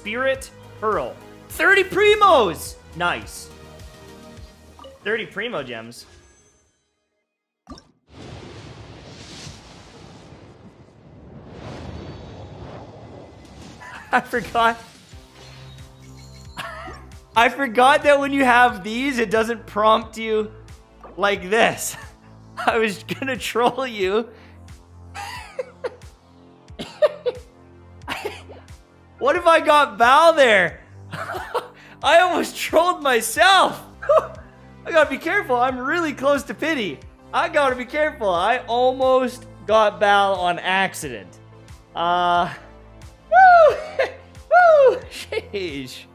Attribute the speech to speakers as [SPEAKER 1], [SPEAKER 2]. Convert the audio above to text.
[SPEAKER 1] Spirit Pearl. 30 primos! Nice. 30 primo gems. I forgot. I forgot that when you have these, it doesn't prompt you like this. I was gonna troll you. What if I got Baal there? I almost trolled myself. I gotta be careful. I'm really close to pity. I gotta be careful. I almost got Baal on accident. Woo! Woo! Sheesh.